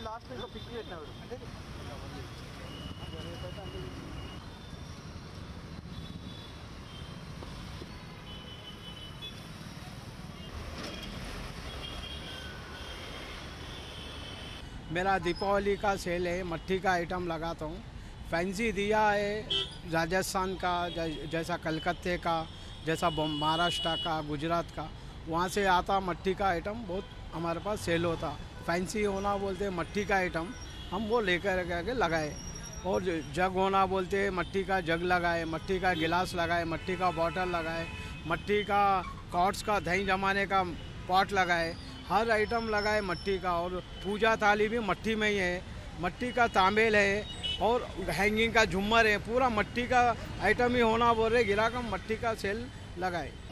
Last ఇంకో pick పెట్టినాడు అంటే मेरा दीपावली का सेल है, मट्टी का आइटम लगाता हूँ। फैंसी दिया है राजस्थान का, जैसा कलकत्ते का, जैसा महाराष्ट्र का, गुजरात का, वहाँ से आता मट्टी का आइटम बहुत हमारे पास सेल होता। फैंसी होना बोलते मट्टी का आइटम हम वो लेकर के लगाए। और जग होना बोलते मट्टी का जग लगाए, मट्टी का गिलास लगाए, मट्टी का बॉटल लगाए, मट्टी का कॉर्ड्स का दही जमाने का पॉट लगाए। हर आइटम लगाए मट्टी का। और पूजा थाली भी मट्टी में ही है, मट्टी का तांबेल है और हैंगिंग का झूमर है, पूरा मट्टी का आइटम ही होना बोल रहे। गिराक हम मट्टी का सेल लगाए।